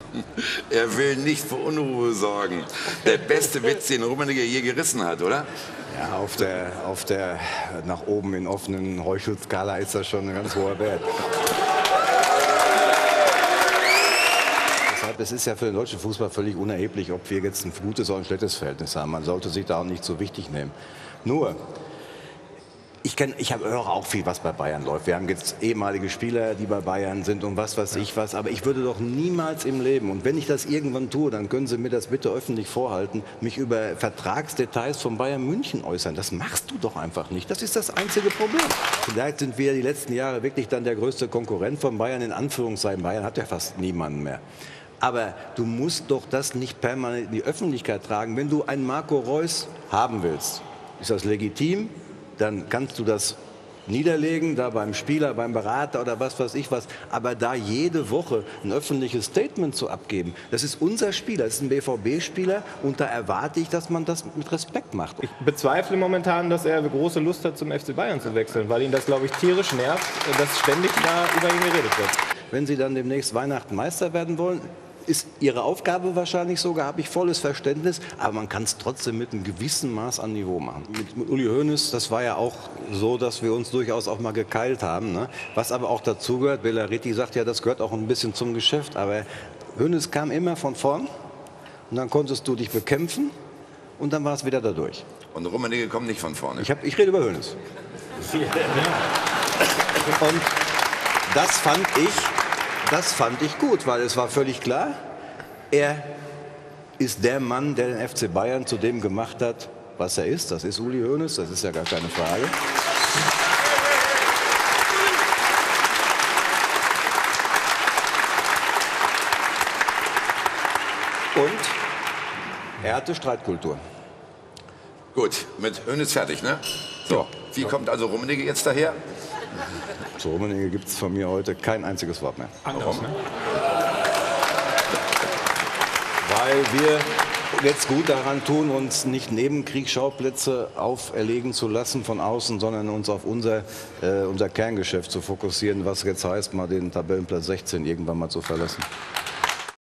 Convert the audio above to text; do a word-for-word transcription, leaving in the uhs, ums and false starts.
Er will nicht für Unruhe sorgen. Der beste Witz, den Rummenigge je gerissen hat, oder? Ja, auf der, auf der nach oben in offenen Heuchelskala ist das schon ein ganz hoher Wert. Deshalb, es ist ja für den deutschen Fußball völlig unerheblich, ob wir jetzt ein gutes oder ein schlechtes Verhältnis haben. Man sollte sich da auch nicht so wichtig nehmen. Nur, ich, kenn, ich hab, höre auch viel, was bei Bayern läuft. Wir haben jetzt ehemalige Spieler, die bei Bayern sind und was weiß ich was. Aber ich würde doch niemals im Leben, und wenn ich das irgendwann tue, dann können Sie mir das bitte öffentlich vorhalten, mich über Vertragsdetails von Bayern München äußern. Das machst du doch einfach nicht. Das ist das einzige Problem. Vielleicht sind wir die letzten Jahre wirklich dann der größte Konkurrent von Bayern, in Anführungszeichen. Bayern hat ja fast niemanden mehr. Aber du musst doch das nicht permanent in die Öffentlichkeit tragen. Wenn du einen Marco Reus haben willst, ist das legitim. Dann kannst du das niederlegen, da beim Spieler, beim Berater oder was weiß ich was. Aber da jede Woche ein öffentliches Statement zu abgeben, das ist unser Spieler, das ist ein B V B-Spieler und da erwarte ich, dass man das mit Respekt macht. Ich bezweifle momentan, dass er große Lust hat, zum F C Bayern zu wechseln, weil ihn das, glaube ich, tierisch nervt, dass ständig da über ihn geredet wird. Wenn Sie dann demnächst Weihnachten Meister werden wollen, ist Ihre Aufgabe wahrscheinlich sogar, habe ich volles Verständnis, aber man kann es trotzdem mit einem gewissen Maß an Niveau machen. Mit, mit Uli Hoeneß, das war ja auch so, dass wir uns durchaus auch mal gekeilt haben, ne? Was aber auch dazu gehört, Bellaretti sagt ja, das gehört auch ein bisschen zum Geschäft, aber Hoeneß kam immer von vorn und dann konntest du dich bekämpfen und dann war es wieder dadurch. Und Rummenigge kommt nicht von vorne. Ich, hab, ich rede über Hoeneß. Und das fand ich... Das fand ich gut, weil es war völlig klar, er ist der Mann, der den F C Bayern zu dem gemacht hat, was er ist. Das ist Uli Hoeneß, das ist ja gar keine Frage. Und er hatte Streitkultur. Gut, mit Hoeneß fertig, ne? So, wie kommt also Rummenigge jetzt daher? Zu Rummenigge gibt es von mir heute kein einziges Wort mehr. Anders, ne? Weil wir jetzt gut daran tun, uns nicht Nebenkriegsschauplätze auferlegen zu lassen von außen, sondern uns auf unser, äh, unser Kerngeschäft zu fokussieren, was jetzt heißt, mal den Tabellenplatz sechzehn irgendwann mal zu verlassen.